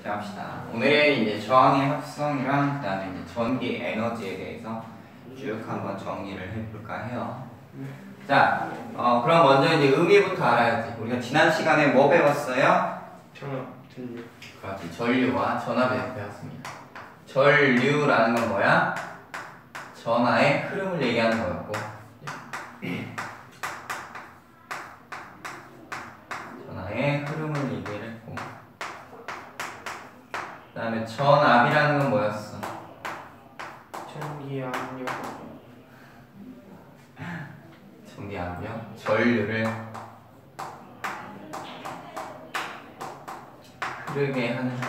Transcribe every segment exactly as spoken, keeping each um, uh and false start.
이렇게 합시다. 오늘은 이제 저항의 합성이랑 그 다음에 이제 전기 에너지에 대해서 쭉 한번 정리를 해볼까 해요. 자, 어, 그럼 먼저 이제 의미부터 알아야지. 우리가 지난 시간에 뭐 배웠어요? 전압, 전류. 그렇지, 전류와 전압에 대해서 배웠습니다. 전류라는 건 뭐야? 전하의 흐름을 얘기하는 거였고, 전하의 흐름을 얘기를 했고, 그 다음에 전압이라는 건 뭐였어? 전기 압력. 전기 압력, 전류를 흐르게 하는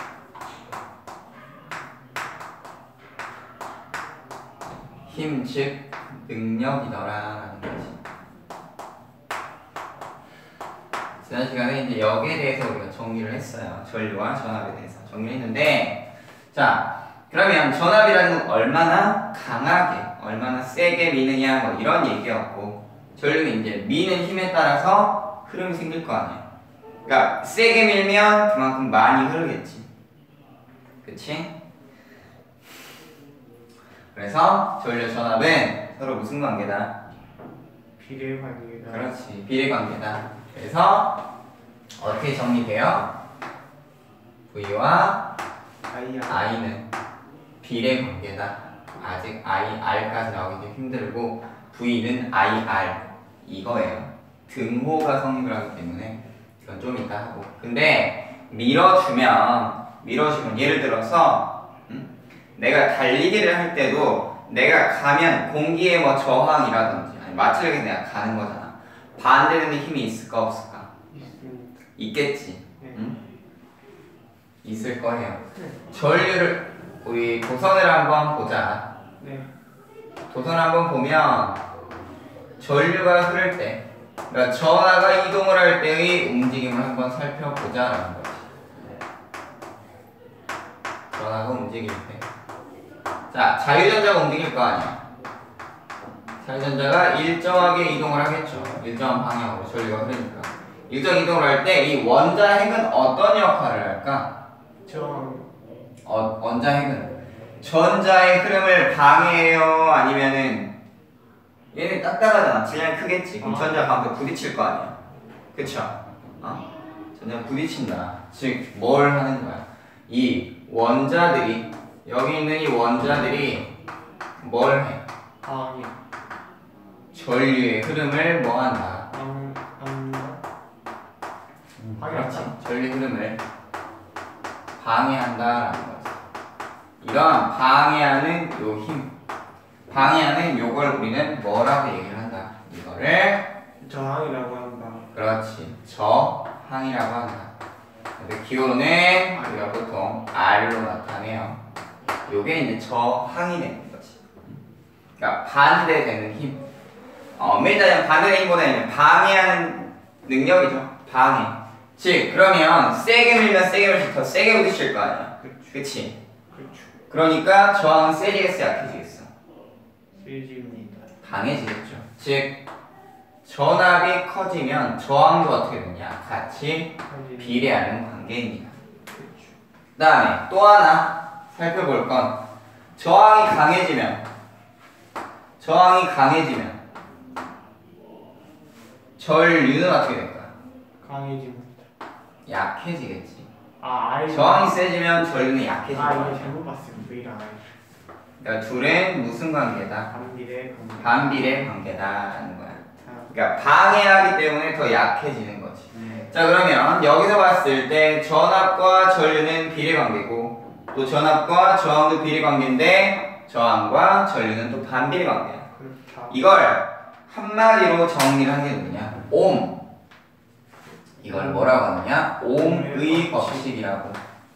힘, 즉 능력이더라라는 거지. 지난 시간에 이제 역에 대해서 우리가 정리를 했어요. 전류와 전압에 대해서 정리를 했는데, 자, 그러면 전압이라는 건 얼마나 강하게, 얼마나 세게 미느냐 뭐 이런 얘기였고, 전류는 이제 미는 힘에 따라서 흐름이 생길 거 아니야. 그러니까 세게 밀면 그만큼 많이 흐르겠지. 그치? 그래서 전류 전압은 서로 무슨 관계다? 비례 관계다. 그렇지, 비례 관계다. 그래서 어떻게 정리돼요? V와 I는 비례 관계다. 아직 I, R까지 나오기 좀 힘들고 V는 I, R 이거예요. 등호가 성립을 하기 때문에 이건 좀 이따 하고. 근데 밀어주면 밀어주면 예를 들어서 음? 내가 달리기를 할 때도 내가 가면 공기의 뭐 저항이라든지 아니 마찰력에 내가 가는 거잖아. 반대되는 힘이 있을까 없을까? 있습니다. 있겠지. 네. 응? 있을 거예요. 네. 전류를 우리 도선을 한번 보자. 네. 도선 한번 보면 전류가 흐를 때, 그러니까 전하가 이동을 할 때의 움직임을 한번 살펴보자라는 거지. 전하가 움직일 때, 자, 자유전자가 움직일 거 아니야. 자유전자가 일정하게 이동을 하겠죠. 일정한 방향으로 전류가 흐르니까. 일정 이동을 할 때 이 원자핵은 어떤 역할을 할까? 저항. 어, 원자핵은 전자의 흐름을 방해해요? 아니면은 얘는 딱딱하잖아. 질량이 크겠지. 그럼 아. 전자가 가운데 부딪힐 거 아니야. 그쵸? 어? 전자가 부딪힌다. 즉, 뭘 하는 거야? 이 원자들이, 여기 있는 이 원자들이 뭘 해? 방해. 전류의 흐름을 뭐 한다? 방, 방. 그렇지. 전류 흐름을 방해한다라는 거지. 이런 방해하는 요 힘, 방해하는 요걸 우리는 뭐라고 얘기를 한다? 이거를 저항이라고 한다. 그렇지, 저항이라고 한다. 근데 기호는 우리가 보통 R로 나타내요. 요게 이제 저항이 되는 거지. 그러니까 반대되는 힘. 어, 엄밀히 반대되는 힘보다는 방해하는 능력이죠. 방해. 즉, 그러면 세게 밀면 세게 밀수록 더 세게 부딪힐 거 아니야. 그렇죠. 그치? 그렇죠. 그러니까 저항은 세지겠어, 약해지겠어? 세집니다. 강해지겠죠. 즉, 전압이 커지면 저항도 어떻게 되냐? 같이 비례하는 관계입니다. 그렇죠. 그 다음에 또 하나 살펴볼 건 저항이 강해지면 저항이 강해지면 전류는 어떻게 될까? 강해집니다. 약해지겠지. 아, I. 저항이 세지면 전류는 아, 약해진다. 이거 잘못 봤어요. V랑 I. 그러니까 둘은 무슨 관계다? 반비례 관계. 반비례 관계다라는 거야. 자, 그러니까 방해하기 때문에 더 약해지는 거지. 네. 자, 그러면 여기서 봤을 때 전압과 전류는 비례 관계고, 또 전압과 저항도 비례 관계인데 저항과 전류는 또 반비례 관계야. 그렇다. 이걸 한마디로 정리를 하는 게 뭐냐? 옴. 이걸 뭐라고 하느냐? 옴의 법칙이라고.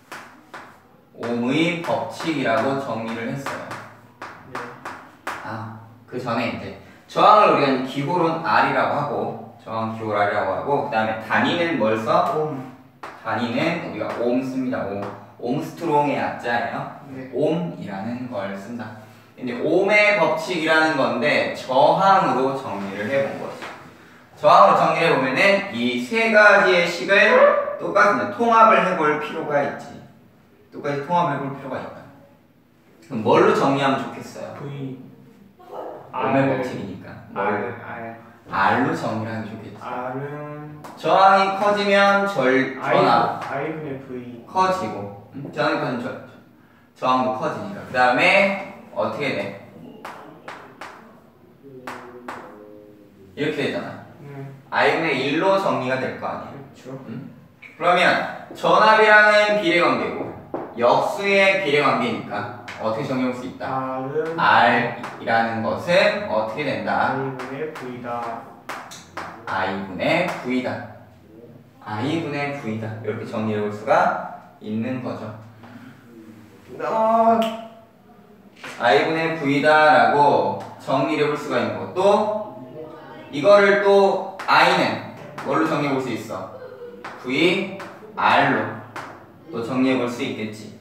옴의 법칙이라고 정리를 했어요. 네. 아, 그 전에 이제 저항을 우리가 기호론 R이라고 하고, 저항 기호 R이라고 하고, 그 다음에 단위는 뭘 써? 옴. 단위는 우리가 옴 씁니다. 옴. 옴스트롱의 약자예요. 네. 옴이라는 걸 쓴다. 이제 옴의 법칙이라는 건데 저항으로 정리를 해본 거지. 저항으로 정리해 보면은 이 세 가지의 식을 똑같은 통합을 해볼 필요가 있지. 똑같이 통합을 해볼 필요가 있다. 그럼 뭘로 정리하면 좋겠어요? V 오메 법칙이니까 뭘로? R R R로 정리를 하는 게 좋겠지. R은 저항이 커지면 절, 전압 I I분의 V 커지고 응? 저항이 커지면 저, 저항도 커지니까 그 다음에 어떻게 돼? 이렇게 되잖아. 음, I분의 일로 정리가 될 거 아니야. 그렇죠. 응? 그러면 전압이랑은 비례관계고 역수의 비례관계니까 어떻게 정리할 수 있다? R은 R이라는 것은 어떻게 된다? I분의 V다. I분의 V다. I분의 V다. 이렇게 정리해 볼 수가 있는 거죠. 어, I분의 V다라고 정리해 볼 수가 있는 거. 또 이거를 또 I는 뭘로 정리해 볼 수 있어? V, R로 또 정리해 볼 수 있겠지.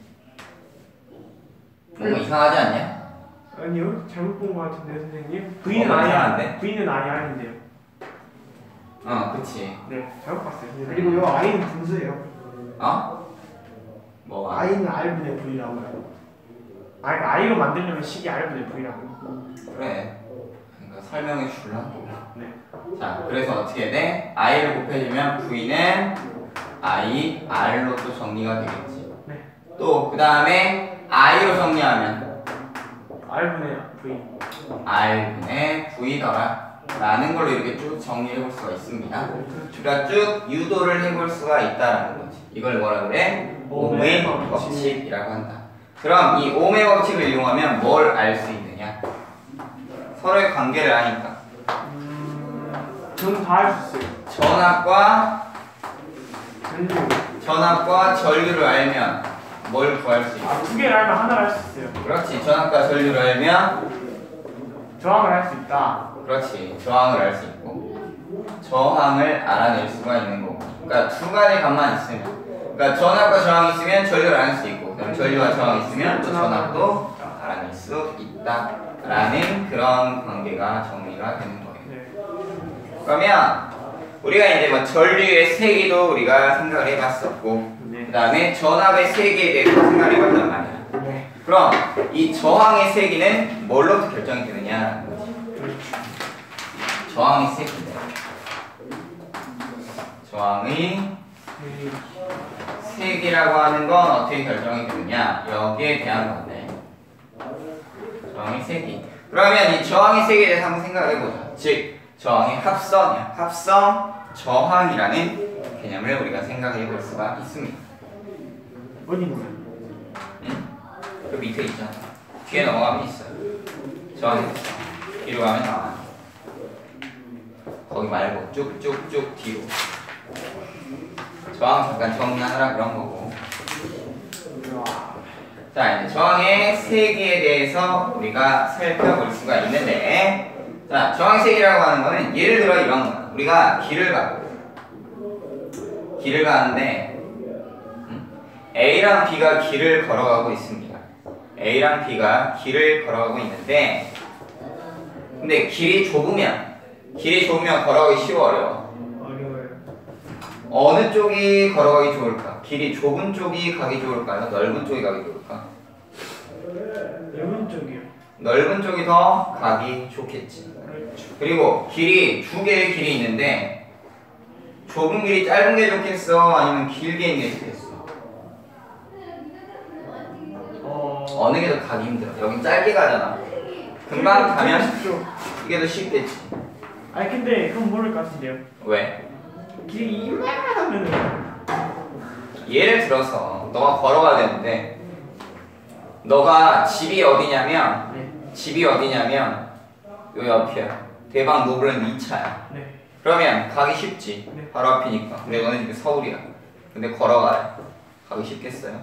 뭔가 이상하지 않냐? 아니요, 잘못 본 것 같은데 선생님. V는 뭐가 I 이상한데? V는 I R인데요. 어, 그치. 네, 잘못 봤어요. 그리고 이 I는 분수예요. 어? 뭐가? I는 R분의 V라고요. 아, 그러니까 I로 만들려면 식이 R분의 V라고. 그래. 그러니까 설명해 주려고. 네. 자, 그래서 어떻게 돼? I를 곱해주면 V는 I, R로 또 정리가 되겠지. 네. 또 그 다음에 I로 정리하면 R분의 V. R분의 V더라 라는 걸로 이렇게 쭉 정리해 볼 수가 있습니다. 그러니까 쭉 유도를 해볼 수가 있다라는 거지. 이걸 뭐라 그래? 오메 법칙이라고 한다. 그럼 이 오메 법칙을 이용하면 뭘 알 수 있느냐? 서로의 관계를 아니까 음, 저는 다 할 수 있어요. 전압과 전류. 전압과 전류를 알면 뭘 구할 수 있어? 아, 두 개를 알면 하나를 할 수 있어요. 그렇지. 전압과 전류를 알면 저항을 할 수 있다. 그렇지. 저항을 알 수 있고 저항을 알아낼 수가 있는 거고. 그러니까 두 가지 값만 있으면 그러니까 전압과 저항이 있으면 전류를 알아낼 수 있고 그럼 전류와 저항이 있으면 또 전압도 알아낼 수 있다라는 그런 관계가 정리가 되는 거예요. 네. 그러면 우리가 이제 뭐 전류의 세기도 우리가 생각을 해봤었고 네. 그 다음에 전압의 세기에 대해서 생각을 해봤단 말이야. 네. 그럼 이 저항의 세기는 뭘로부터 결정이 되느냐? 저항의 세기인데 저항의 네. 세기라고 하는 건 어떻게 결정이 되느냐? 여기에 대한 건데 저항의 세기. 그러면 이 저항의 세기에 대해서 한번 생각을 해보자. 즉 저항의 합성이야. 합성 저항이라는 개념을 우리가 생각해 볼 수가 있습니다. 어디 있나요? 응? 그 밑에 있잖아. 뒤에 넘어가면 있어요. 저항의 합성. 뒤로 가면 나와. 거기 말고 쭉쭉쭉 뒤로. 저항 잠깐 정리하라 그런 거고. 자, 이제 저항의 세기에 대해서 우리가 살펴볼 수가 있는데, 자, 저항의 세기라고 하는 거는 예를 들어 이런 거야. 우리가 길을 가고, 길을 가는데, 음? A랑 B가 길을 걸어가고 있습니다. A랑 B가 길을 걸어가고 있는데, 근데 길이 좁으면, 길이 좁으면 걸어가기 쉬워, 어려워? 어려워요. 어느 쪽이 걸어가기 좋을까? 길이 좁은 쪽이 가기 좋을까요? 넓은 쪽이 가기 좋을까? 넓은 쪽이요. 넓은 쪽이 더 가기 좋겠지. 그렇죠. 그리고 길이 두 개의 길이 있는데 좁은 길이 짧은 게 좋겠어? 아니면 길게 있는 게 좋겠어? 어. 어느 게 더 가기 힘들어? 여긴 짧게 가잖아. 금방 가면 쉽죠. 이게 더 쉽겠지. 아니 근데 그건 모를 것 같은데요. 왜? 길이 이만하면은 예를 들어서 너가 걸어가야 되는데 너가 집이 어디냐면 네. 집이 어디냐면 요 옆이야. 대방 노블랜드 이 차야. 네. 그러면 가기 쉽지. 네. 바로 앞이니까. 근데 너네 집이 서울이야. 근데 걸어가야 가기 쉽겠어요?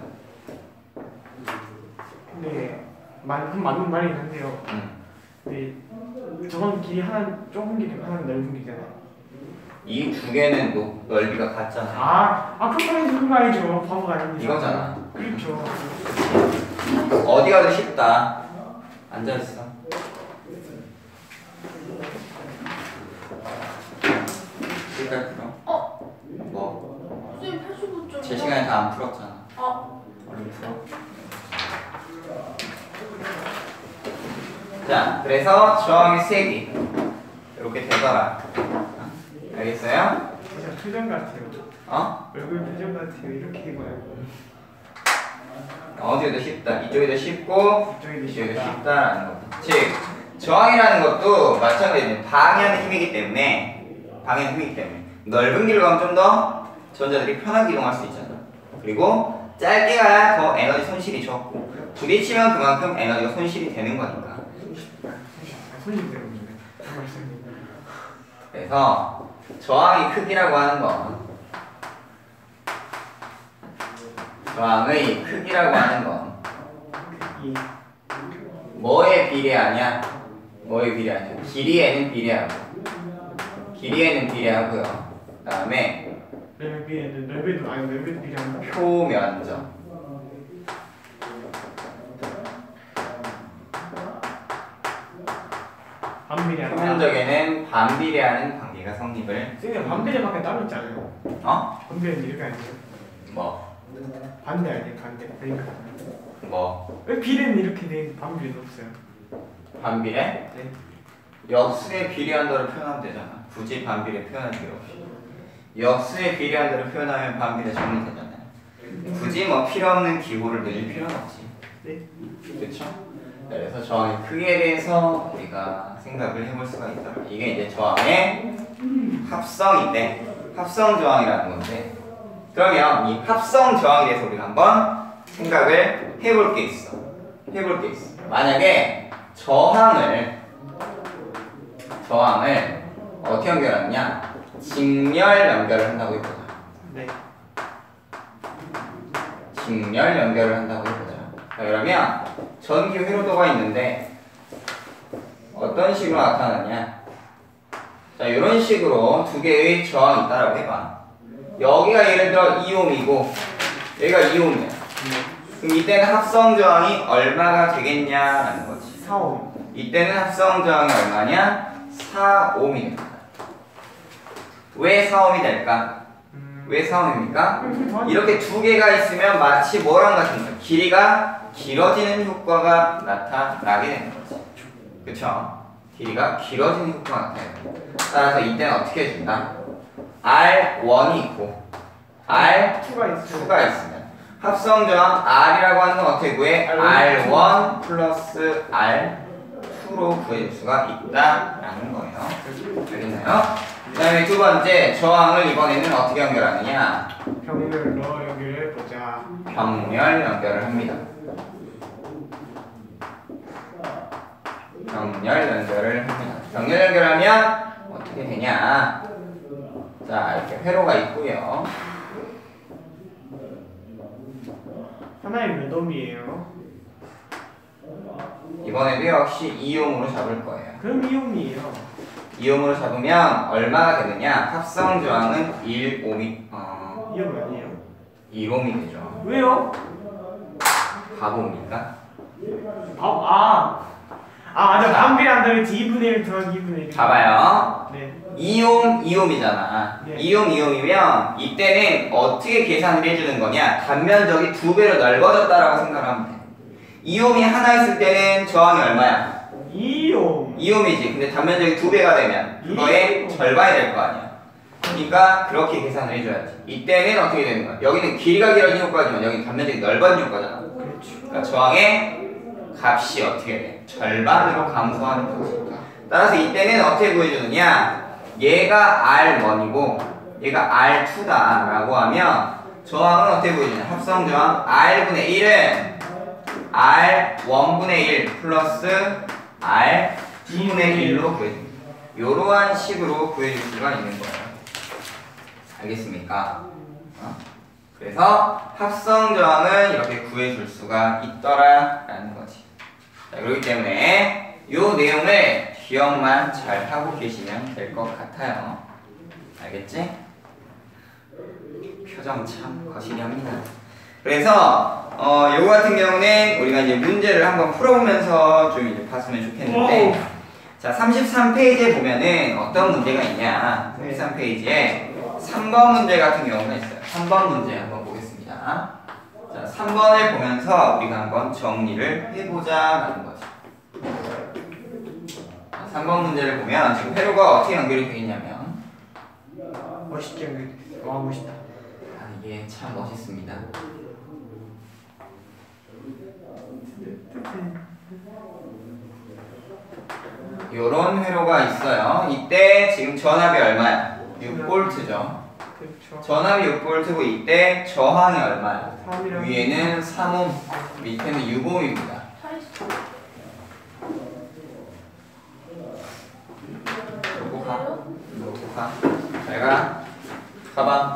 근데 말 그건 맞는 말이긴 한데요. 응. 근데 저건 길이 하나 좁은 길이고 하나는 넓은 길이잖아요. 이 두 개는 노, 넓이가 같잖아. 아, 아 그건 아니죠. 그건 아니죠. 바보가 아닙니다. 이거잖아. 그렇죠. 어디가 더 쉽다? 앉아있어. 실까지 풀어? 어? 뭐? 선생님 팔십오 점 제 시간에 다 안 풀었잖아. 아, 얼른 풀어. 자, 그래서 저항의 색이 이렇게 되더라. 어? 알겠어요? 진짜 표정 같아요. 어? 얼굴 표정 같아요. 이렇게 해봐요. 어디에도 쉽다. 이쪽에도 쉽고 이쪽에도 이쪽에도 쉽다. 쉽다라는 거죠. 즉, 저항이라는 것도 마찬가지로 방해하는 힘이기 때문에 방해하는 힘이기 때문에 넓은 길로 가면 좀 더 전자들이 편하게 이동할 수 있잖아. 그리고 짧게 가야 더 에너지 손실이 적고 부딪히면 그만큼 에너지가 손실이 되는 거니까. 손님 때문에 말씀이. 그래서 저항의 크기라고 하는 건 저항의 크기라고 하는 건 이 뭐에 비례하냐? 뭐에 비례하냐? 길이에는 비례하고 길이에는 비례하고요. 그 다음에 넓이에는 넓이도 아니 넓이도 비례하는 표. 표면적 반비례하는. 표면적에는 반비례하는 관계가 성립을. 선생님 반비례밖에 따로 있잖아요. 어? 반비례는 이렇게 아니에요? 뭐? 반대 아니에요? 반대. 그러니까 뭐? 왜 비례는 이렇게 돼 있는데 반비례는 없어요? 반비례? 네. 역수에 비례한 대로 표현하면 되잖아. 굳이 반비례 표현할 필요 없이. 역수에 비례한 대로 표현하면 반비례 정리되잖아요. 굳이 뭐 필요 없는 기호를 넣을 필요는 없지. 네. 그렇죠? 그래서 저항의 크기에 대해서 우리가 생각을 해볼 수가 있다. 이게 이제 저항의 합성인데 합성 저항이라는 건데 그러면 이 합성 저항에 대해서 우리가 한번 생각을 해볼 게 있어. 해볼 게 있어. 만약에 저항을 저항을 어떻게 연결하느냐? 직렬 연결을 한다고 해보자. 네. 직렬 연결을 한다고 해보자. 자, 그러면 전기 회로도가 있는데 어떤 식으로 나타나냐? 자, 이런 식으로 두 개의 저항이 있다라고 해봐. 여기가 예를 들어 이 옴이고 여기가 이 옴이야. 그럼 이때는 합성 저항이 얼마가 되겠냐라는 거지. 사 옴. 이때는 합성 저항이 얼마냐? 사 옴이 됩니다. 왜 사 옴이 될까? 음. 왜 사 옴입니까? 이렇게 두 개가 있으면 마치 뭐랑 같은 거야? 길이가 길어지는 효과가 나타나게 되는 거지. 그쵸? 길이가 길어지는 효과가 나타나요. 따라서 이때는 어떻게 해준다? 알 원이 있고 알 투가 있어요. 투가 있으면 합성 저항 R이라고 하는 건 어떻게 구해? 알 원 플러스 알 투로 구해줄 수가 있다라는 거예요. 알겠나요? 그 다음에 두 번째 저항을 이번에는 어떻게 연결하느냐? 병렬로 연결해 보자. 병렬 연결을 합니다. 병렬 연결을 합니다. 병렬 연결하면 어떻게 되냐? 자, 이렇게 회로가 있고요. 하나에 몇 옴이에요? 이번에도 역시 이 옴으로 잡을 거예요. 그럼 이 옴이에요. 이 옴으로 잡으면 얼마가 되느냐? 합성 저항은 일 옴이 어, 이 옴 아니에요? 일 옴이 되죠. 왜요? 바보입니까? 아, 아, 아 맞아. 반비례한다고 했지. 이분의 일 더하기 이분의 일. 봐봐요. 네. 이 옴, 이 옴이잖아. 네. 이 옴, 이 옴이면 이때는 어떻게 계산을 해주는 거냐? 단면적이 두 배로 넓어졌다라고 생각하면 돼. 이 옴이 하나 있을 때는 저항이 얼마야? 이 옴. 이 옴이지. 근데 단면적이 두 배가 되면 그거의 절반이 될 거 아니야. 그러니까 그렇게 계산을 해줘야지. 이때는 어떻게 되는 거야? 여기는 길이가 길어진 효과지만 여기는 단면적이 넓어진 효과잖아. 그렇죠. 그러니까 저항의 값이 어떻게 돼? 절반으로 감소하는 거지. 따라서 이때는 어떻게 구해주느냐? 얘가 알 원이고 얘가 알 투다 라고 하면 저항은 어떻게 구해주냐? 합성 저항 R분의 일은 알 원분의 일 플러스 알 이분의 일로 구해줍니다. 요러한 식으로 구해줄 수가 있는 거예요. 알겠습니까? 어? 그래서 합성 저항은 이렇게 구해줄 수가 있더라 라는 거지. 자, 그렇기 때문에 이 내용을 기억만 잘 하고 계시면 될 것 같아요. 알겠지? 표정 참 거시기합니다. 그래서 어, 요거 같은 경우는 우리가 이제 문제를 한번 풀어보면서 좀 이제 봤으면 좋겠는데, 오우. 자 삼십삼 페이지에 보면은 어떤 문제가 있냐? 삼십삼 페이지에 삼 번 문제 같은 경우가 있어요. 삼 번 문제 한번 보겠습니다. 자, 삼 번을 보면서 우리가 한번 정리를 해보자라는 거죠. 삼 번 문제를 보면 지금 회로가 어떻게 연결이 되어 있냐면 멋있게 연결이 됐어. 와 멋있다. 아, 이게 참 멋있습니다. 요런 회로가 있어요. 이때 지금 전압이 얼마야? 육 볼트죠. 그렇죠. 전압이 육 볼트고 이때 저항이 얼마야? 삼이랑 위에는 삼 옴, 밑에는 육 옴입니다. 놓고 가. 놓고 가. 잘 가. 가봐.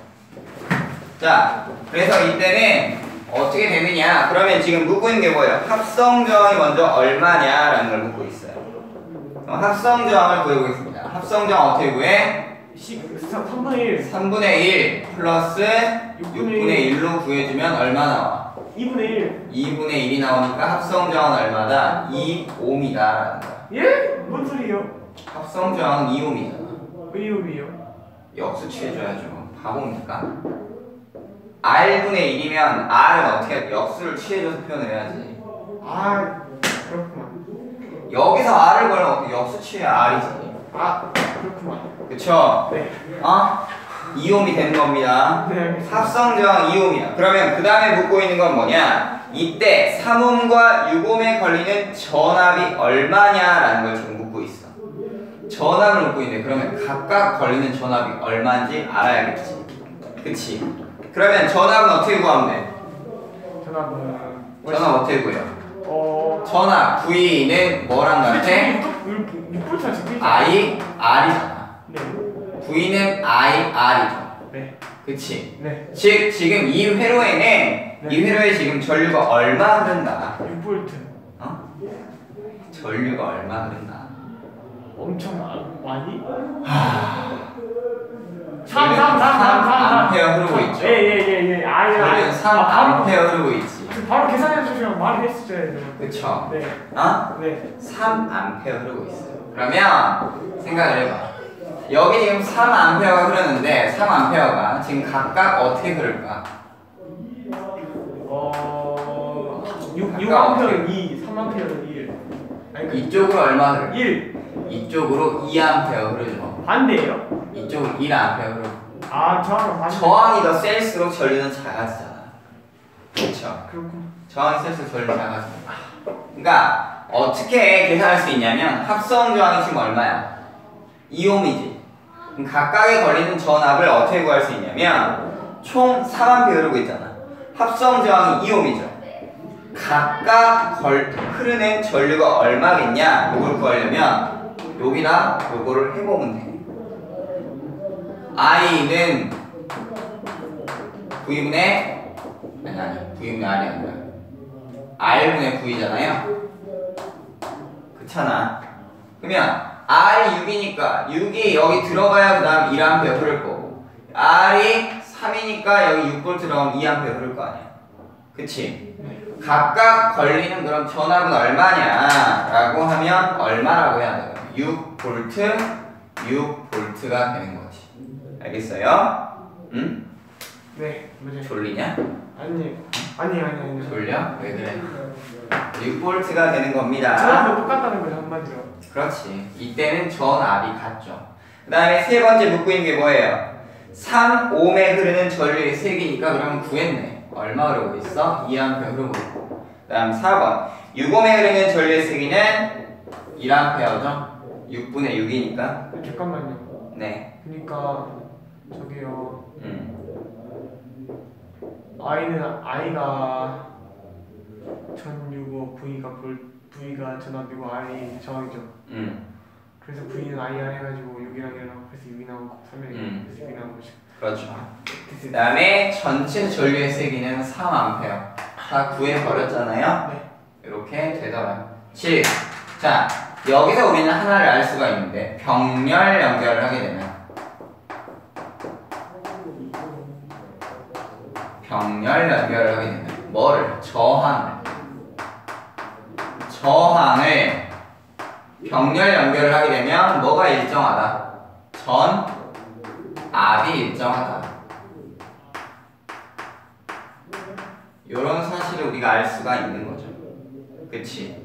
자, 그래서 이때는 어떻게 되느냐? 그러면 지금 묻고 있는 게 뭐예요? 합성 저항이 먼저 얼마냐라는 걸 묻고 있어요. 그럼 합성 저항을 구해보겠습니다. 합성 저항 어떻게 구해? 삼분의 일. 삼분의 일 플러스 육분의 일로 구해주면 얼마 나와? 이분의 일. 이분의 일이 나오니까 합성 저항은 얼마다? 이 옴이다 라는 거야. 예? 뭔 소리예요? 합성 저항은 이 옴이잖아. 왜 이옴이에요? 역수 취해줘야죠. 바보입니까? R분의 일이면 R은 어떻게 역수를 취해줘서 표현을 해야지. 아 그렇구만. 여기서 R을 걸면 어떻게 역수 취해 R이지. 아 그렇구만. 그쵸? 네. 어? 이 옴이 되는 겁니다. 네 알겠습니다. 합성 저항 이 옴이야. 그러면 그 다음에 묻고 있는 건 뭐냐? 이때 삼 옴과 육 옴에 걸리는 전압이 얼마냐라는 걸 지금 묻고 있어. 전압을 묻고 있는데 그러면 각각 걸리는 전압이 얼마인지 알아야겠지. 그치? 그러면 전압은 어떻게 구하면 돼? 전압은 전압 어떻게 구해요? 어 전압 V는 뭐랑 같아? 육 볼트가 적혀있지. I, R이잖아. 네. V는 I, R이죠. 네. 그치? 네. 즉 지금 이 회로에는 네. 이 회로에 지금 전류가 얼마 흐른다? 육 볼트. 어? 전류가 얼마 흐른다? 엄청 마- 많이? 삼, 삼, 삼, 삼, 삼, 삼. 암페어 흐르고 있죠. 예예예예. 아예 전류는 삼 암페어 흐르고 있지. 바로 계산해 주시면 말을 했었어야죠. 그쵸? 네. 어? 네. 삼 암페어 흐르고 있어요. 그러면 생각을 해봐. 여기 지금 삼 암페어가 흐르는데 삼 암페어가 지금 각각 어떻게 흐를까? 어. 육, 육 아까 암페어는 이, 삼 암페어는 일. 아니 그 이쪽으로 얼마 흐르? 일. 이쪽으로 이 암페어 흐르죠. 반대예요? 이쪽으로 일 암페어 흐르고. 아 저항은 반대. 저항이 더 셀수록 전류는 작아지잖아. 그렇죠? 그렇군. 저항이 셀수록 전류는 작아져. 그러니까 어떻게 계산할 수 있냐면 합성 저항이 지금 얼마야? 이 옴이지. 그럼 각각에 걸리는 전압을 어떻게 구할 수 있냐면 총 삼 암페어 흐르고 있잖아. 합성 저항이 이 옴이죠. 각각 걸, 흐르는 전류가 얼마겠냐? 이걸 구하려면 여기다 요거를 해보면 돼. I는 V분의 아니 아니 V분의 R이 아니라 R분의 V잖아요. 그렇잖아. 그러면 R이 육이니까 육이 여기 들어가야 그 다음 일 암페어 흐를 거고 R이 삼이니까 여기 육 볼트 들어가면 이 암페어 흐를 거 아니야. 그치? 각각 걸리는 그럼 전압은 얼마냐 라고 하면 얼마라고 해야 돼요? 육 볼트 육 볼트가 되는 거지. 알겠어요? 응? 네. 맞아요. 졸리냐? 아니 아니 아니 아니. 졸려? 왜 그래? 육 볼트가 되는 겁니다. 전압도 똑같다는 거죠 한마디로. 그렇지. 이때는 전압이 같죠. 그 다음에 세 번째 묻고 있는 게 뭐예요? 삼 옴에 흐르는 전류의 세기니까 그러면 구했네. 얼마 흐르고 있어? 이 암페어 흐르고 있고. 그 다음 사 번 육 옴에 흐르는 전류의 세기는 일 암페어죠? 육분의 육이니까. 잠깐만요. 네. 그러니까 저기요. 음. I는 I가 전류고 V가 볼 V가 전압이고 R이 저항이죠. 음. 그래서 V는 IR 해가지고 육이랑 일이랑 그래서 육이 나오고 삼이랑 음. 그래서 육이 나온 거죠. 그렇죠. 그 다음에 전체 전류의 세기는 삼 암페어. 다 구해버렸잖아요? 네. 이렇게 되더라고요. 칠. 자, 여기서 우리는 하나를 알 수가 있는데 병렬 연결을 하게 되면 병렬 연결을 하게 되면 뭐를? 저항을 저항을 병렬 연결을 하게 되면 뭐가 일정하다? 전압이 일정하다. 이런 사실을 우리가 알 수가 있는 거죠. 그치?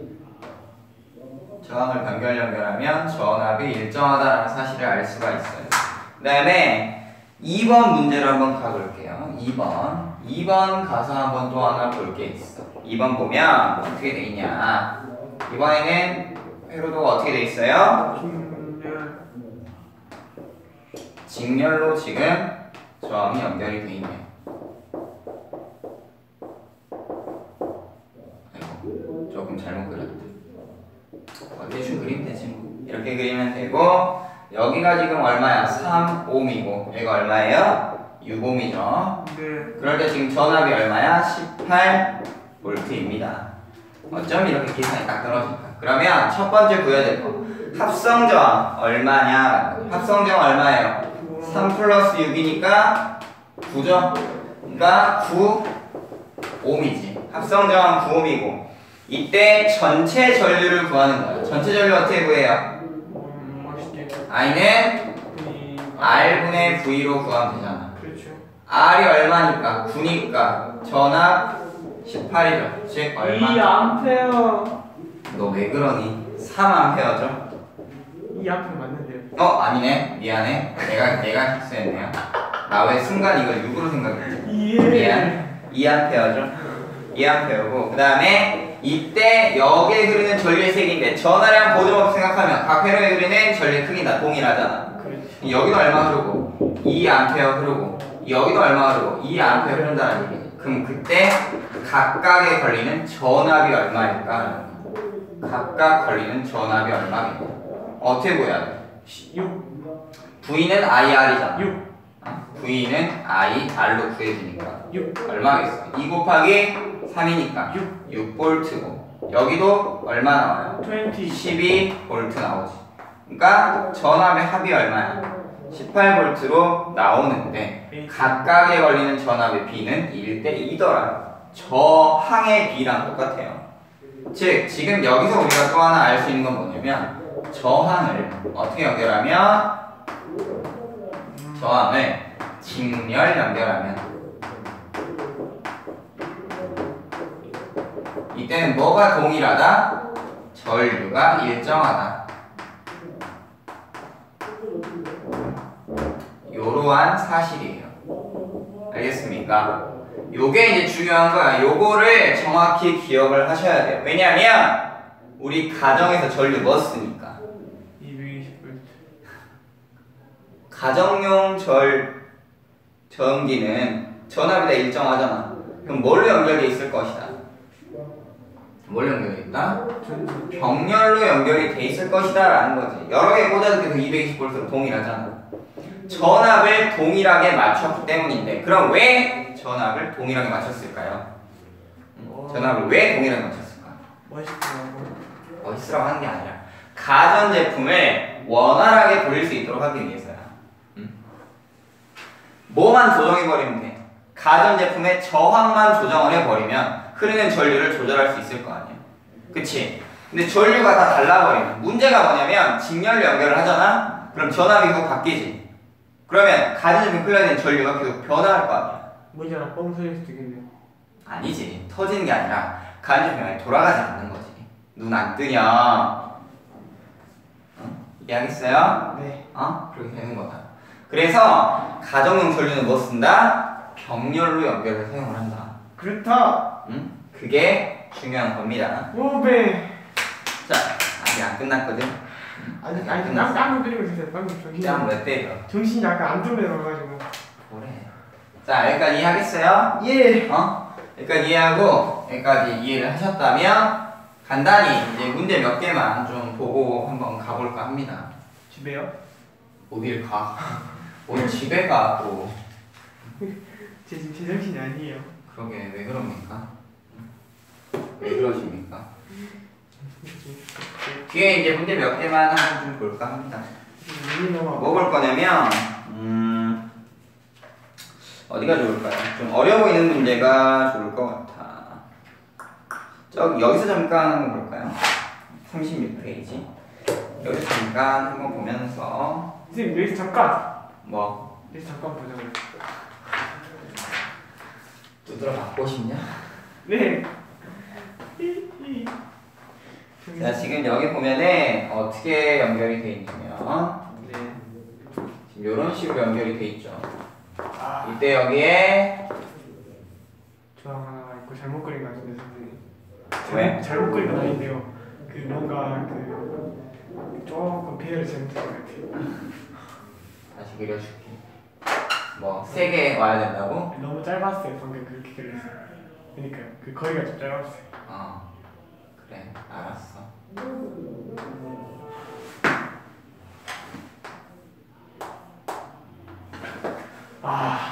저항을 변결 연결하면 전압이 일정하다라는 사실을 알 수가 있어요. 그 다음에 이 번 문제로 한번 가볼게요. 이 번. 이 번 가서 한번 또 하나 볼 게 있어. 이 번 보면 어떻게 돼 있냐. 이번에는 회로도가 어떻게 돼 있어요? 직렬. 직렬로 지금 저항이 연결이 돼 있네요. 아이고, 조금 잘못 그렸다. 어, 대충 그리면 되지 뭐. 이렇게 그리면 되고, 여기가 지금 얼마야? 삼 옴이고, 여기가 얼마예요? 육 옴이죠. 네. 그럴 때 지금 전압이 얼마야? 십팔 볼트입니다. 어쩜 이렇게 계산이 딱 떨어질까? 그러면 첫 번째 구해야 될 거. 합성 저항 얼마냐? 합성 저항 얼마예요? 삼 플러스 육이니까 구죠? 그러니까 구 옴이지. 합성 저항 구 옴이고, 이때 전체 전류를 구하는 거야. 전체 전류 어떻게 구해요? 음, 멋있게. I는 V. R분의 V로 구하면 되잖아. 그렇죠. R이 얼마니까? 구니까 전압 십팔이죠. 즉 얼마? 이 암페어. 너 왜 그러니? 삼 암페어죠? 이 암페어 맞는데요. 어? 아니네. 미안해. 내가 내가 실수했네요. 나 왜 순간 이걸 육으로 생각했지? 예. 미안. 이 암페어죠? 이 암페어고, 그 다음에 이때 여기에 흐르는 전류의 색인데 전하량 보조법 생각하면 각 회로에 흐르는 전류의 크기가 동일하잖아. 그렇지. 여기도 얼마 흐르고 이 암페어 흐르고 여기도 얼마 흐르고 이 암페어 흐른다는 얘기지. 그럼 그때 각각에 걸리는 전압이 얼마일까? 각각 걸리는 전압이 얼마겠냐? 어떻게 구해야 돼? 육. V는 아이알이잖아. 육. V는 아이알로 구해주니까 육. 얼마겠어? 이 곱하기 삼이니까 육. 육 볼트고, 여기도 얼마 나와요? 이십. 십이 볼트 나오지. 그러니까 전압의 합이 얼마야? 십팔 볼트로 나오는데 각각에 걸리는 전압의 B는 일 대 이더라. 저항의 B랑 똑같아요. 즉 지금 여기서 우리가 또 하나 알 수 있는 건 뭐냐면, 저항을 어떻게 연결하면, 저항을 직렬 연결하면 이때는 뭐가 동일하다? 전류가 일정하다. 요러한 사실이에요. 알겠습니까? 요게 이제 중요한 거야. 요거를 정확히 기억을 하셔야 돼요. 왜냐면 우리 가정에서 전류 뭐 쓰니까? 이백이십 볼트. 가정용 절 전기는 전압이 다 일정하잖아. 그럼 뭘로 연결돼 있을 것이다? 뭘로 연결돼 있다? 병렬로 연결이 돼 있을 것이다 라는 거지. 여러 개 꽂아도 계속 이백이십 볼트로 동일하잖아. 전압을 동일하게 맞췄기 때문인데, 그럼 왜 전압을 동일하게 맞췄을까요? 전압을 왜 동일하게 맞췄을까? 멋있더라고. 멋있으라고 하는 게 아니라 가전제품을 원활하게 돌릴 수 있도록 하기 위해서야. 응? 뭐만 조정해버리면 돼. 가전제품의 저항만 조정을 해버리면 흐르는 전류를 조절할 수 있을 거 아니야. 그치? 근데 전류가 다 달라버리면, 문제가 뭐냐면 직렬로 연결을 하잖아? 그럼 전압이 계속 바뀌지. 그러면 가전제품 흘러야 되는 전류가 계속 변화할 거 아니야. 뭐잖아, 뻥 소리일 수도 있겠네요. 아니지. 터지는 게 아니라 가전제품이 돌아가지 않는 거지. 눈 안 뜨냐? 어? 이해하겠어요? 네. 어? 그렇게 되는 거다. 그래서 가정용 전류는 뭐 쓴다? 병렬로 연결을 사용을 한다. 그렇다. 응? 그게 중요한 겁니다. 오배. 자, 아직 안 끝났거든. 아니, 아직 아니, 안 난 끝났어. 땀을 그리고 있었어요. 방금 정신이. 땀 몇 때려? 정신이 약간 안 들어가가지고. 그래. 자, 여기까지 이해하겠어요? 예. 어? 여기까지 이해하고 여기까지 이해를 하셨다면 간단히 이제 문제 몇 개만 좀 보고 한번 가볼까 합니다. 집에요? 어딜 가? 오늘 집에 가고. 제 지금 제정신이 아니에요. 그러게 왜 그럽니까? 왜 그러십니까? 뒤에 이제 문제 몇 개만 한번 좀 볼까 합니다. 뭐 볼 거냐면 음 어디가 좋을까요? 좀 어려워 보이는 문제가 좋을 것 같아. 저기 여기서 잠깐 한번 볼까요? 삼십육 페이지. 여기서 잠깐 한번 보면서. 선생님 여기서 잠깐. 뭐? 여기서 잠깐 보자고요. 두드러 맞고 싶냐? 네. 자, 지금 여기 보면은 어떻게 연결이 돼 있냐면 네. 지금 이런 식으로 연결이 돼 있죠. 아, 이때 여기에 저 하나 있고 잘못 그린 것 같은데 선생님. 왜? 잘못 그린 건 아닌데요. 그 뭔가 그 조금 배열을 잘못한 것 같아요. 다시 그려줄게. 뭐 세 개 와야 된다고? 너무 짧았어요. 방금 그렇게 그렸어요. 그러니까 그 거리가 좀 짧았어요. 어, 그래, 알았어. 아,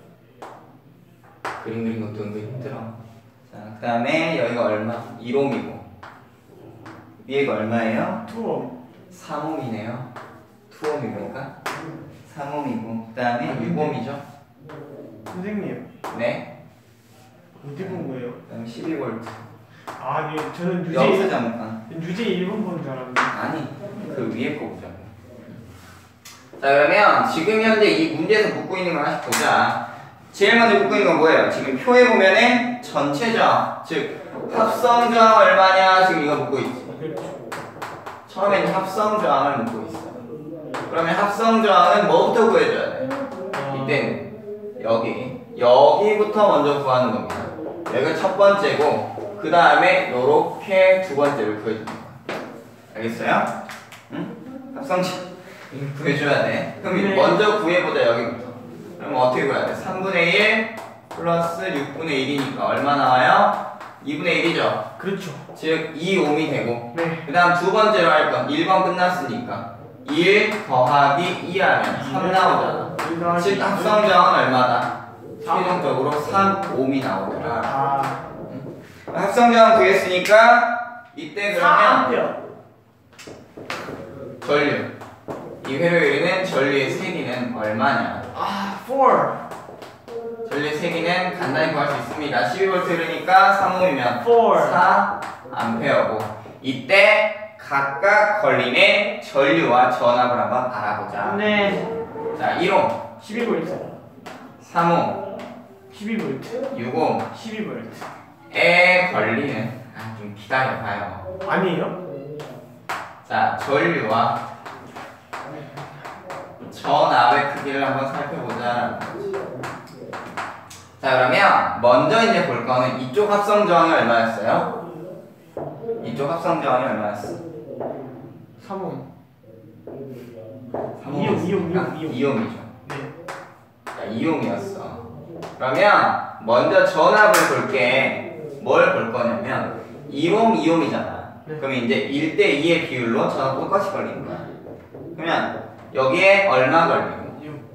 그림 그린 것도 은근히 힘들어. 자, 그 다음에 여기가 얼마? 일 옴이고 위에가 얼마예요? 투어. 삼 옴이네요. 이 옴입니까? 삼 옴이고 그 다음에 육 옴이죠? 선생님 네. 어디 본 거예요? 그 다음에 십이 볼트. 아, 네, 저는 여기서 유제 잠깐. 유제 일 번 본 줄 알았는데. 아니, 그 위에 거 보자고. 자, 그러면 지금 현재 이 문제에서 묻고 있는 걸 하나씩 보자. 제일 먼저 묻고 있는 건 뭐예요? 지금 표에 보면은 전체 저항, 즉 합성 저항 얼마냐 지금 이거 묻고 있지. 그렇죠. 처음에는 합성 저항을 묻고 있어. 그러면 합성 저항은 뭐부터 구해줘야 돼? 이때는 여기, 여기부터 먼저 구하는 겁니다. 여기가 첫 번째고 그 다음에 요렇게 두 번째를 구해주는 거야. 알겠어요? 응? 합성 저항 구해줘야 돼. 그럼 네. 먼저 구해보자 여기부터. 그럼 어떻게 구해야 돼? 삼분의 일 플러스 육분의 일이니까 얼마 나와요? 이분의 일이죠. 그렇죠. 즉 이 옴이 되고 네. 그 다음 두 번째로 할 건 일 번 끝났으니까 일 더하기 이 하면 삼 나오잖아. 즉 합성 저항은 얼마다? 최종적으로 삼 옴이 나오더라. 아, 응? 합성 저항 구했으니까 이때 그러면 사 전류 이 회로율은 전류의 세기는 얼마냐? 아, 사. 전류의 세기는 간단히 구할 수 있습니다. 십이 볼트 흐르니까 삼 옴이면 사. 사 암페어고 이때 각각 걸리는 전류와 전압을 한번 알아보자. 네. 자, 일 옴, 십이 볼트. 삼 옴, 십이 볼트. 육 옴에 십이 볼트. 걸리는 아, 좀 기다려봐요. 아니에요? 자, 전류와 전압의 크기를 한번 살펴보자. 자, 그러면 먼저 이제 볼 거는 이쪽 합성 저항이 얼마였어요? 이쪽 합성 저항이 얼마였어? 삼 옴. 삼 이 옴, 이 옴, 이 옴, 이 옴. 이 옴이죠. 네. 자, 이 옴이었어. 그러면 먼저 전압을 볼게. 뭘 볼 거냐면 일 옴, 이 옴이잖아. 네. 그러면 이제 일 대 이의 비율로 전압 똑같이 걸리는 거야. 그러면 여기에 얼마 걸리고?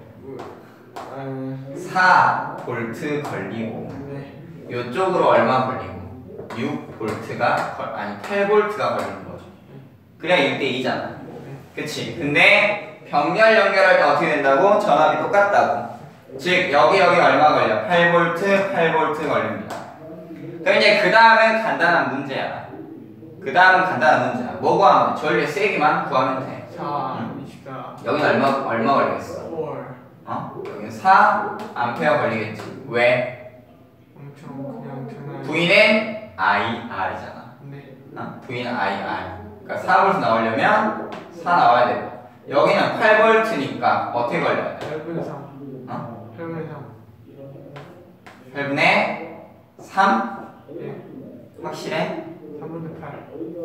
음, 사 볼트 걸리고 네. 이쪽으로 얼마 걸리고? 육 볼트가 걸, 아니 팔 볼트가 걸리는 거죠. 그래야 일 대 이잖아. 그치? 근데 병렬 연결할 때 어떻게 된다고? 전압이 똑같다고. 즉 여기 여기 얼마 걸려? 팔 볼트, 팔 볼트 걸립니다. 그럼 이제 그 다음은 간단한 문제야. 그 다음은 간단한 문제야. 뭐 구하면 돼? 전류의 세기만 구하면 돼. 사, 응. 이십사. 여기는 얼마 얼마 걸리겠어? 사. 어? 여기는 사 암페어 걸리겠지. 왜? 엄청 그냥 장난. V는 아이알이잖아. 네. 어? V는 아이알. 그러니까 사 볼트 나오려면 사 나와야 되고. 여기는 팔 볼트니까 어떻게 걸려야 돼? 팔분의 삼. 어? 팔분의 삼. 팔분의 삼? 네. 확실해? 삼분의 팔.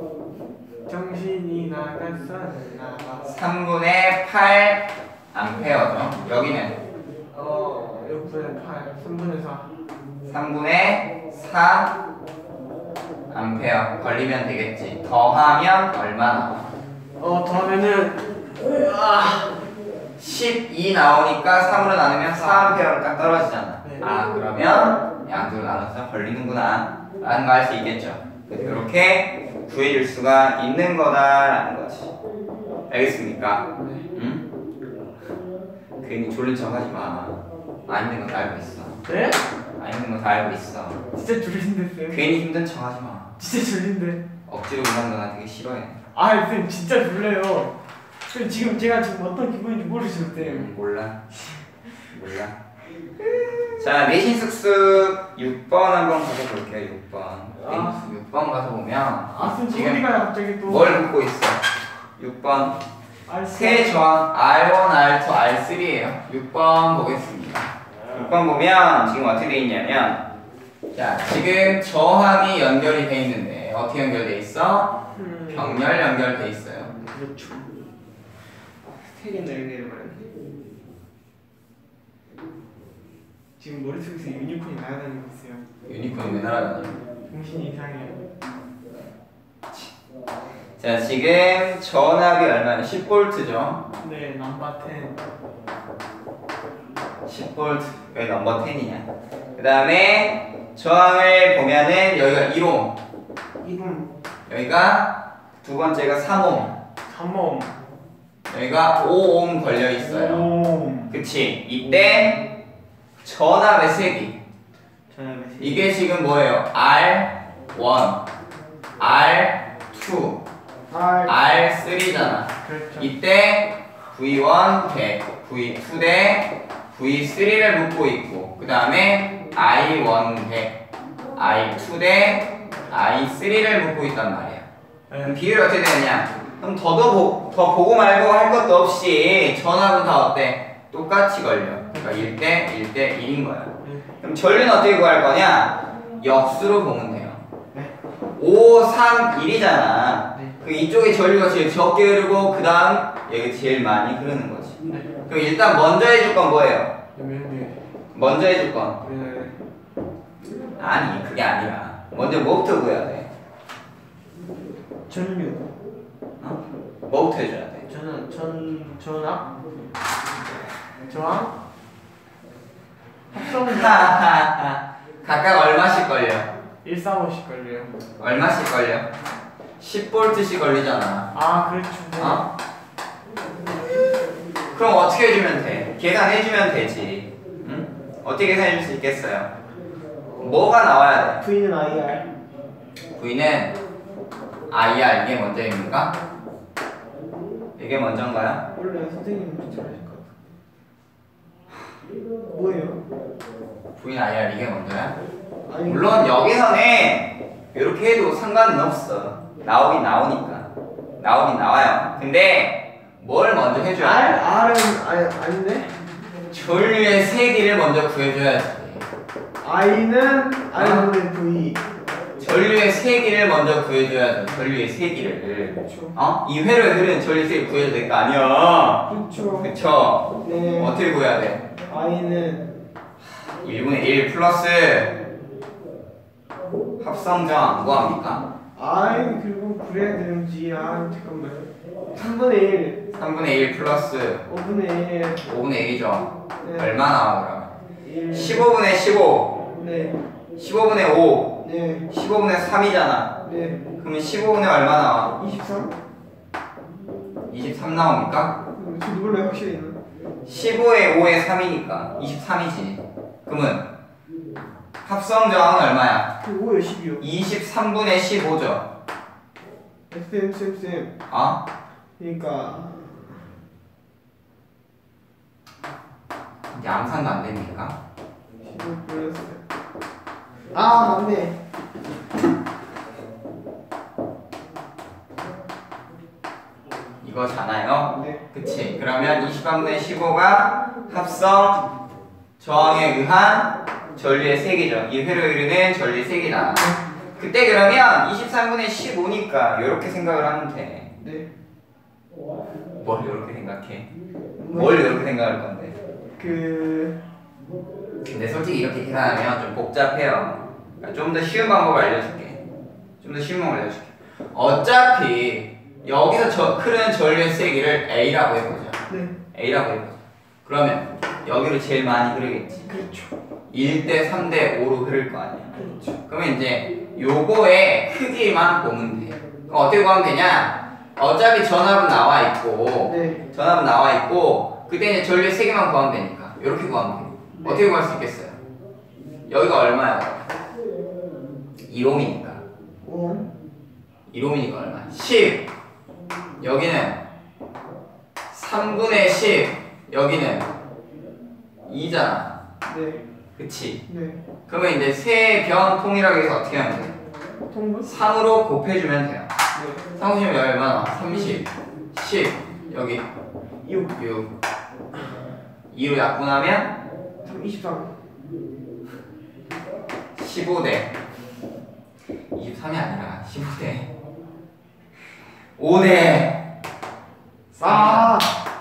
정신이 나갔었나 봐. 삼분의 팔 암페어죠. 여기는 어, 육분의 팔. 삼분의 사. 삼분의 사 암페어 걸리면 되겠지. 더하면 얼마 나와? 어, 더하면은 아, 십이 나오니까 삼으로 나누면 사 암페어로 딱 떨어지잖아. 네. 아, 그러면 양쪽으로 나눠서 걸리는구나 라는 거 알 수 있겠죠. 이렇게 구해줄 수가 있는 거다라는 거지. 알겠습니까? 네. 응? 괜히 졸린 척 하지 마. 아닌 건 다 알고 있어. 네? 아닌 건 다 알고 있어. 진짜 졸린데 쌤. 괜히 힘든 척 하지 마. 진짜 졸린데. 억지로 그러는 거 나 되게 싫어해. 아, 쌤 진짜 졸려요. 쌤 지금 제가 지금 어떤 기분인지 모르시죠, 쌤? 음, 몰라. 몰라. 자, 내신 습습 육 번 한번 가져볼게요. 육 번. 아. 육 번 가서 보면 아, 쌤 지금 소리가 갑자기 또. 뭘 묻고 있어? 육 번. 알 세 저항 알 원, 알 투, 알 쓰리예요. 육 번 보겠습니다. 육 번 보면 지금 어떻게 돼 있냐면, 자, 지금 저항이 연결이 돼 있는데 어떻게 연결돼 있어? 음. 병렬 연결돼 있어요. 그렇죠. 되게 내려내려 버렸네. 지금 머릿속에서 유니콘이 날아다니고 있어요. 유니콘이 왜 날아가냐? 정신이 이상해요. 자, 지금 전압이 얼마냐? 십 볼트죠? 네, 넘버 텐. 십 볼트. 왜 넘버 텐이냐? 그 다음에 저항을 보면은 여기가 일 옴, 이분 여기가 두 번째가 삼 옴, 삼 옴. 여기가 오 옴 걸려 있어요. 오. 그치? 이때 전압의 세기. 전압의 세. 이게 지금 뭐예요? 알 원, 알 투, 알. 알 쓰리잖아. 그렇죠. 이때 브이 원 백, 브이 투 대 브이 쓰리를 묶고 있고, 그 다음에 아이 원 백, 아이 투 대 아이 쓰리를 묶고 있단 말이야. 그럼 네. 비율이 어떻게 되느냐? 그럼 더도 보, 더 보고 말고 할 것도 없이 전압은 다 어때? 똑같이 걸려. 그러니까 일 대 일 대 일인 거야. 네. 그럼 전류는 어떻게 구할 거냐? 역수로 보면 돼요. 네. 오, 삼, 일이잖아. 네. 그 이쪽에 전류가 제일 적게 흐르고 그 다음 여기 제일 많이 흐르는 거지. 네. 그럼 일단 먼저 해줄 건 뭐예요? 네. 먼저 해줄 건 네. 아니 그게 아니라 먼저 뭐부터 구해야 돼? 전류. 어? 뭐부터 해줘야 돼? 저는 전 전압. 저항. 합성. 하하하. 각각 얼마씩 걸려? 일사오씩 걸려요. 얼마씩 걸려? 십 볼트씩 걸리잖아. 아, 그렇죠. 네. 어? 그럼 어떻게 해주면 돼? 계산해주면 되지. 응? 어떻게 계산해줄 수 있겠어요? 뭐가 나와야 돼? V는 아이알. V는 아이알 이게 먼저입니까? 이게 먼저인가요? 원래 선생님 잘하실 것 같아요. 뭐예요? V는 아이알 이게 먼저야? 아니, 물론 여기서는 이렇게 해도 상관은 없어. 나오긴 나오니까. 나오긴 나와요. 근데 뭘 먼저 해줘야 R 돼? R은 아니 아닌데. 전류의 세기를 먼저 구해줘야지. I는 I분의 V. 전류의 세기를 먼저 구해줘야죠. 전류의 세기를. 그렇죠. 어? 이 회로에 흐르는 전류 세기 구해야 될 거 아니야. 그렇죠. 그쵸? 네. 어떻게 구해야 돼? I는 일분의 일 플러스 합성저항 뭐합니까? I 그리고 그래야 되는지 아 잠깐만. 삼분의 일. 삼분의 일 플러스 오분의 일. 오분의 일이죠. 네. 얼마 나와 그러면? 일. 십오분의 십오, 네. 십오분의 오, 네. 십오분의 삼이잖아. 네. 그러면 십오분의 얼마 나와? 이십삼? 이십삼 나옵니까? 저 누굴래 확실히 있나? 십오에 오에 삼이니까 이십삼이지. 그러면 합성저항은 얼마야? 그 오에 십이요. 이십삼분의 십오죠. 쌤, 쌤, 쌤. 어? 그러니까 양산도 안 됩니까? 십오 플러스. 아, 맞네. 이거잖아요. 네. 그치? 그러면 이십삼분의 십오가 합성 저항에 의한 전류의 세기죠. 이 회로 이르는 전류의 세기다. 그때 그러면 이십삼분의 십오니까 이렇게 생각을 하면 돼. 네. 뭘 이렇게 생각해? 뭘 이렇게 생각할 건데? 그 근데 솔직히 이렇게 계산하면 좀 복잡해요. 좀 더 쉬운 방법 알려줄게. 좀 더 쉬운 방법 알려줄게. 어차피 여기서 저 흐르는 전류의 세기를 A라고 해보자. 네. A라고 해보자. 그러면 여기로 제일 많이 흐르겠지. 그렇죠. 일 대 삼 대 오로 흐를 거 아니야. 그렇죠. 그러면 이제 요거의 크기만 보면 돼. 그럼 어떻게 구하면 되냐? 어차피 전압은 나와 있고, 네. 전압은 나와 있고, 그때 이제 전류의 세기만 구하면 되니까. 이렇게 구하면 돼. 네. 어떻게 구할 수 있겠어요? 여기가 얼마야? 일 옴이니까. 오. 일 옴이니까 얼마? 십. 여기는 삼분의 십. 여기는 이잖아. 네. 그치? 네. 그러면 이제 세 변 통일하기 위해서 어떻게 하면 돼? 통분? 삼으로 곱해주면 돼요. 네. 삼 곱하면 얼마나? 삼십, 십, 여기 육. 육. 이로 약분하면 삼, 이십삼. 십오 대 이십삼이 아니라 십오 대 오 대 아.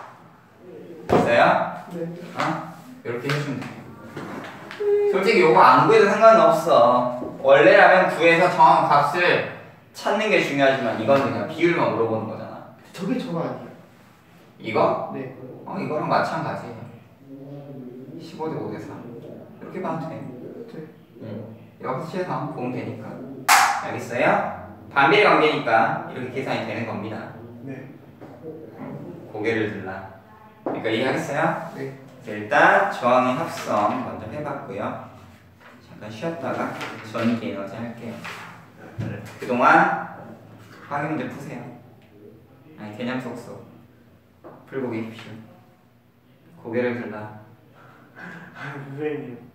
됐어요? 네. 어? 이렇게 해주면 돼. 솔직히 요거 안 구해도 상관은 없어. 원래라면 구해서 정확한 값을 찾는 게 중요하지만 이건 그냥 비율만 물어보는 거잖아. 저게 저거 아니에요? 이거? 네. 어 이거랑 마찬가지예요. 십오 대 오 대 사 이렇게 봐도 돼. 네. 응. 여기서 보면 되니까. 알겠어요? 반비례 관계니까 이렇게 계산이 되는 겁니다. 네. 고개를 들라. 그러니까 이해하겠어요? 네. 자, 일단 저항의 합성 먼저 해봤고요. 잠깐 쉬었다가 전기 에너지 할게요. 그동안 확인 문제 푸세요. 아니 개념 속속 풀고 계십시오. 고개를 들라. 아, 선생님.